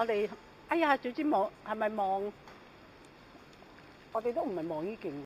我哋哎呀，總之望係咪望？我哋都唔係望呢件。